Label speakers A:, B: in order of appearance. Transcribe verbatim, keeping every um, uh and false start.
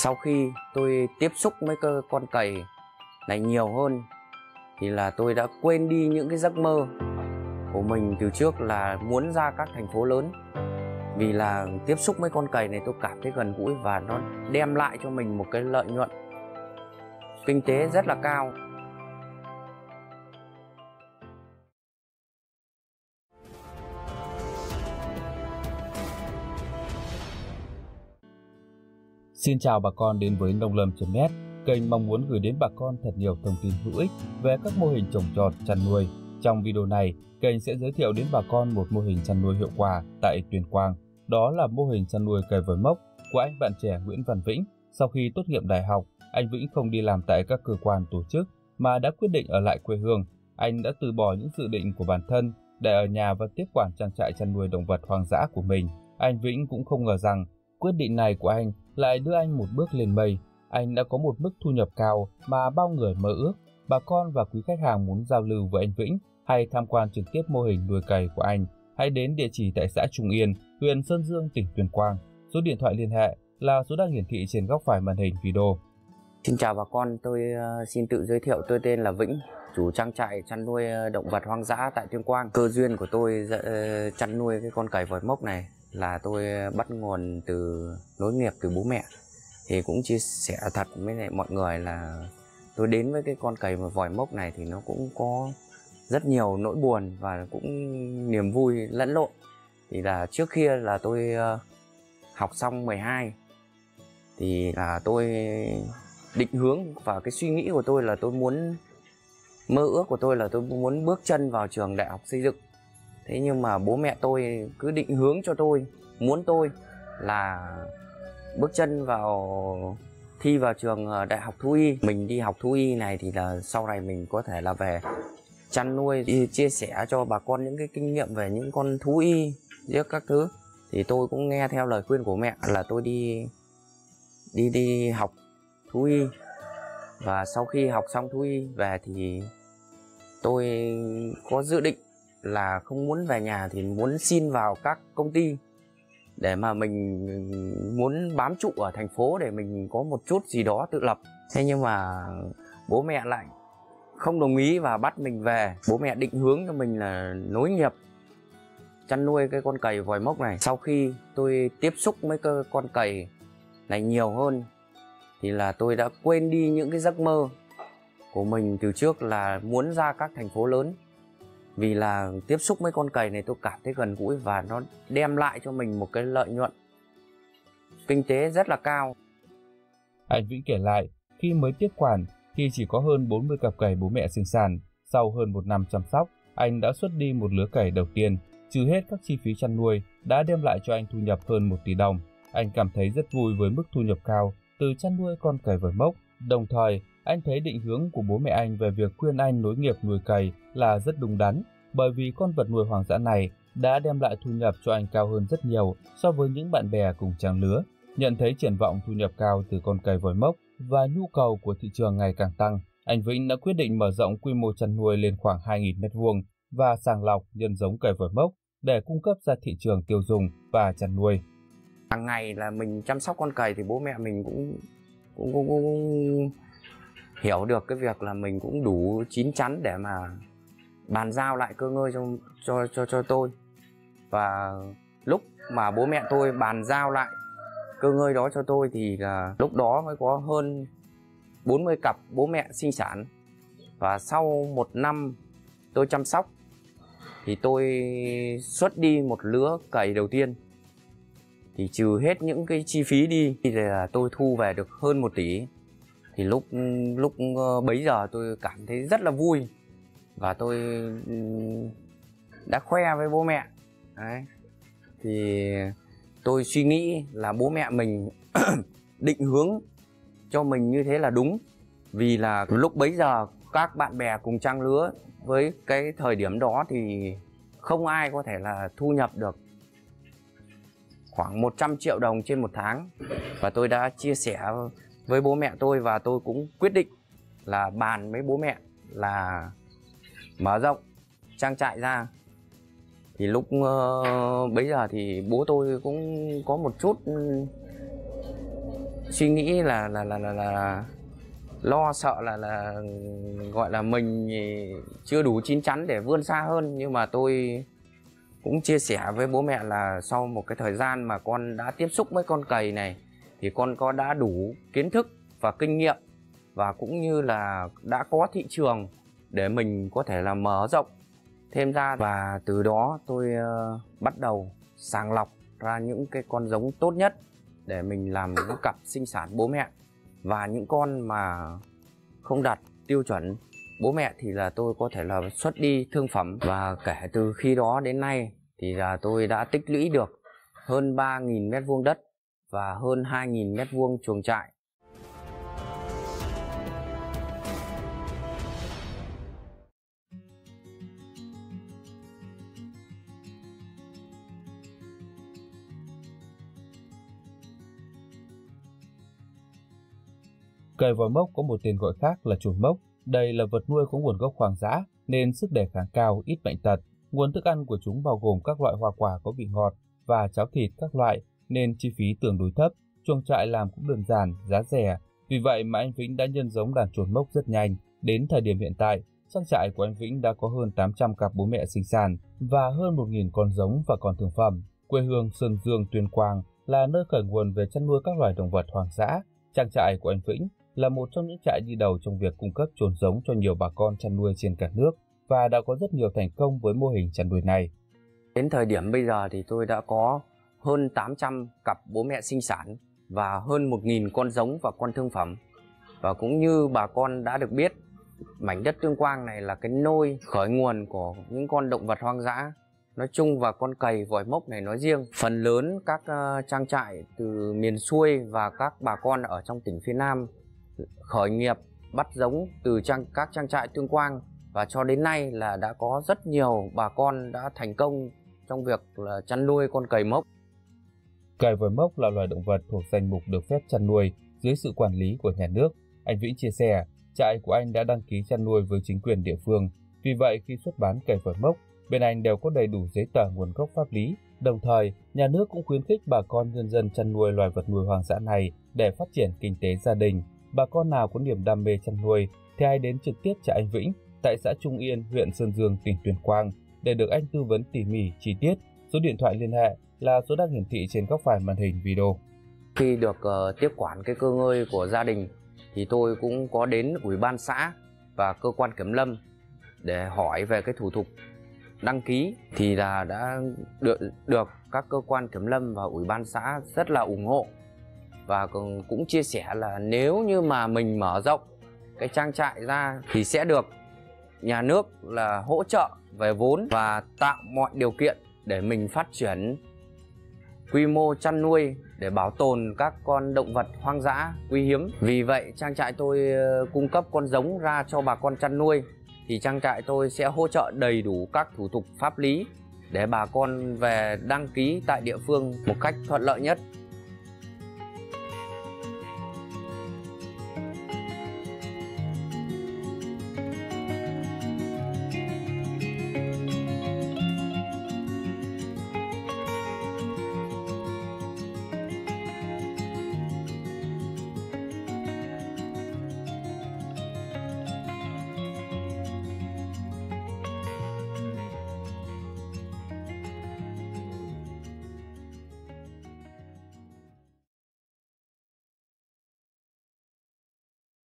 A: Sau khi tôi tiếp xúc với cơ con cầy này nhiều hơn thì là tôi đã quên đi những cái giấc mơ của mình từ trước là muốn ra các thành phố lớn. Vì là tiếp xúc với con cầy này tôi cảm thấy gần gũi và nó đem lại cho mình một cái lợi nhuận kinh tế rất là cao.
B: Xin chào bà con đến với nông lâm chấm net, kênh mong muốn gửi đến bà con thật nhiều thông tin hữu ích về các mô hình trồng trọt, chăn nuôi. Trong video này, kênh sẽ giới thiệu đến bà con một mô hình chăn nuôi hiệu quả tại Tuyên Quang. Đó là mô hình chăn nuôi cầy vòi mốc của anh bạn trẻ Nguyễn Văn Vĩnh. Sau khi tốt nghiệp đại học, anh Vĩnh không đi làm tại các cơ quan tổ chức mà đã quyết định ở lại quê hương. Anh đã từ bỏ những dự định của bản thân để ở nhà và tiếp quản trang trại chăn nuôi động vật hoang dã của mình. Anh Vĩnh cũng không ngờ rằng quyết định này của anh lại đưa anh một bước lên mây. Anh đã có một mức thu nhập cao mà bao người mơ ước. Bà con và quý khách hàng muốn giao lưu với anh Vĩnh hay tham quan trực tiếp mô hình nuôi cầy của anh, hãy đến địa chỉ tại xã Trung Yên, huyện Sơn Dương, tỉnh Tuyên Quang. Số điện thoại liên hệ là số đang hiển thị trên góc phải màn hình video.
A: Xin chào bà con, tôi xin tự giới thiệu, tôi tên là Vĩnh, chủ trang trại chăn nuôi động vật hoang dã tại Tuyên Quang. Cơ duyên của tôi chăn nuôi cái con cầy vòi mốc này là tôi bắt nguồn từ nối nghiệp từ bố mẹ. Thì cũng chia sẻ thật với lại mọi người là tôi đến với cái con cầy vòi mốc này thì nó cũng có rất nhiều nỗi buồn và cũng niềm vui lẫn lộn. Thì là trước kia là tôi học xong mười hai thì là tôi định hướng và cái suy nghĩ của tôi là tôi muốn, mơ ước của tôi là tôi muốn bước chân vào trường đại học xây dựng. Thế nhưng mà bố mẹ tôi cứ định hướng cho tôi, muốn tôi là bước chân vào thi vào trường đại học thú y. Mình đi học thú y này thì là sau này mình có thể là về chăn nuôi, đi chia sẻ cho bà con những cái kinh nghiệm về những con thú y với các thứ. Thì tôi cũng nghe theo lời khuyên của mẹ là tôi đi đi đi học thú y. Và sau khi học xong thú y về thì tôi có dự định là không muốn về nhà thì muốn xin vào các công ty để mà mình muốn bám trụ ở thành phố để mình có một chút gì đó tự lập. Thế nhưng mà bố mẹ lại không đồng ý và bắt mình về. Bố mẹ định hướng cho mình là nối nghiệp chăn nuôi cái con cầy vòi mốc này. Sau khi tôi tiếp xúc với cái con cầy này nhiều hơn thì là tôi đã quên đi những cái giấc mơ của mình từ trước là muốn ra các thành phố lớn. Vì là tiếp xúc với con cầy này tôi cảm thấy gần gũi và nó đem lại cho mình một cái lợi nhuận kinh tế rất là cao.
B: Anh Vĩnh kể lại, khi mới tiếp quản thì chỉ có hơn bốn mươi cặp cầy bố mẹ sinh sản. Sau hơn một năm chăm sóc, anh đã xuất đi một lứa cầy đầu tiên. Trừ hết các chi phí chăn nuôi đã đem lại cho anh thu nhập hơn một tỷ đồng. Anh cảm thấy rất vui với mức thu nhập cao từ chăn nuôi con cầy vòi mốc. Đồng thời, anh thấy định hướng của bố mẹ anh về việc khuyên anh nối nghiệp nuôi cầy là rất đúng đắn, bởi vì con vật nuôi hoang dã này đã đem lại thu nhập cho anh cao hơn rất nhiều so với những bạn bè cùng trang lứa. Nhận thấy triển vọng thu nhập cao từ con cầy vòi mốc và nhu cầu của thị trường ngày càng tăng, anh Vĩnh đã quyết định mở rộng quy mô chăn nuôi lên khoảng hai nghìn mét vuông và sàng lọc nhân giống cầy vòi mốc để cung cấp ra thị trường tiêu dùng và chăn nuôi.
A: Hàng ngày là mình chăm sóc con cầy thì bố mẹ mình cũng cũng, cũng, cũng hiểu được cái việc là mình cũng đủ chín chắn để mà bàn giao lại cơ ngơi cho cho cho cho tôi. Và lúc mà bố mẹ tôi bàn giao lại cơ ngơi đó cho tôi thì là lúc đó mới có hơn bốn mươi cặp bố mẹ sinh sản. Và sau một năm tôi chăm sóc thì tôi xuất đi một lứa cầy đầu tiên. Thì trừ hết những cái chi phí đi thì là tôi thu về được hơn một tỷ. Thì lúc lúc bấy giờ tôi cảm thấy rất là vui và tôi đã khoe với bố mẹ. Đấy. Thì tôi suy nghĩ là bố mẹ mình định hướng cho mình như thế là đúng. Vì là lúc bấy giờ các bạn bè cùng trang lứa với cái thời điểm đó thì không ai có thể là thu nhập được khoảng một trăm triệu đồng trên một tháng. Và tôi đã chia sẻ với bố mẹ tôi và tôi cũng quyết định là bàn với bố mẹ là mở rộng trang trại ra. Thì lúc uh, bấy giờ thì bố tôi cũng có một chút suy nghĩ là là là là, là lo sợ là là gọi là mình chưa đủ chín chắn để vươn xa hơn. Nhưng mà tôi cũng chia sẻ với bố mẹ là sau một cái thời gian mà con đã tiếp xúc với con cầy này thì con có đã đủ kiến thức và kinh nghiệm, và cũng như là đã có thị trường để mình có thể là mở rộng thêm ra. Và từ đó tôi uh, bắt đầu sàng lọc ra những cái con giống tốt nhất để mình làm cái cặp sinh sản bố mẹ. Và những con mà không đạt tiêu chuẩn bố mẹ thì là tôi có thể là xuất đi thương phẩm. Và kể từ khi đó đến nay thì là tôi đã tích lũy được hơn ba nghìn mét vuông đất và hơn hai nghìn mét vuông chuồng trại.
B: Cầy vòi mốc có một tên gọi khác là chuồn mốc. Đây là vật nuôi có nguồn gốc hoang dã nên sức đề kháng cao, ít bệnh tật. Nguồn thức ăn của chúng bao gồm các loại hoa quả có vị ngọt và cháo thịt các loại nên chi phí tương đối thấp. Chuồng trại làm cũng đơn giản, giá rẻ. Vì vậy mà anh Vĩnh đã nhân giống đàn chuồn mốc rất nhanh. Đến thời điểm hiện tại, trang trại của anh Vĩnh đã có hơn tám trăm cặp bố mẹ sinh sản và hơn một nghìn con giống và con thương phẩm. Quê hương Sơn Dương, Tuyên Quang là nơi khởi nguồn về chăn nuôi các loài động vật hoang dã. Trang trại của anh Vĩnh là một trong những trại đi đầu trong việc cung cấp chồn giống cho nhiều bà con chăn nuôi trên cả nước và đã có rất nhiều thành công với mô hình chăn nuôi này.
A: Đến thời điểm bây giờ thì tôi đã có hơn tám trăm cặp bố mẹ sinh sản và hơn một nghìn con giống và con thương phẩm. Và cũng như bà con đã được biết, mảnh đất Tuyên Quang này là cái nôi khởi nguồn của những con động vật hoang dã nói chung và con cầy vòi mốc này nói riêng. Phần lớn các uh, trang trại từ miền xuôi và các bà con ở trong tỉnh phía Nam khởi nghiệp bắt giống từ trang, các trang trại Tuyên Quang, và cho đến nay là đã có rất nhiều bà con đã thành công trong việc là chăn nuôi con cầy mốc.
B: Cầy vòi mốc là loài động vật thuộc danh mục được phép chăn nuôi dưới sự quản lý của nhà nước. Anh Vĩnh chia sẻ, trại của anh đã đăng ký chăn nuôi với chính quyền địa phương. Vì vậy khi xuất bán cầy vòi mốc, bên anh đều có đầy đủ giấy tờ nguồn gốc pháp lý. Đồng thời, nhà nước cũng khuyến khích bà con nhân dân chăn nuôi loài vật nuôi hoang dã này để phát triển kinh tế gia đình. Bà con nào có niềm đam mê chăn nuôi thì hãy đến trực tiếp trại anh Vĩnh tại xã Trung Yên, huyện Sơn Dương, tỉnh Tuyên Quang để được anh tư vấn tỉ mỉ chi tiết. Số điện thoại liên hệ là số đang hiển thị trên góc phải màn hình video.
A: Khi được uh, tiếp quản cái cơ ngơi của gia đình thì tôi cũng có đến ủy ban xã và cơ quan kiểm lâm để hỏi về cái thủ tục đăng ký, thì là đã được được các cơ quan kiểm lâm và ủy ban xã rất là ủng hộ, và cũng chia sẻ là nếu như mà mình mở rộng cái trang trại ra thì sẽ được nhà nước là hỗ trợ về vốn và tạo mọi điều kiện để mình phát triển quy mô chăn nuôi để bảo tồn các con động vật hoang dã quý hiếm. Vì vậy trang trại tôi cung cấp con giống ra cho bà con chăn nuôi, thì trang trại tôi sẽ hỗ trợ đầy đủ các thủ tục pháp lý để bà con về đăng ký tại địa phương một cách thuận lợi nhất.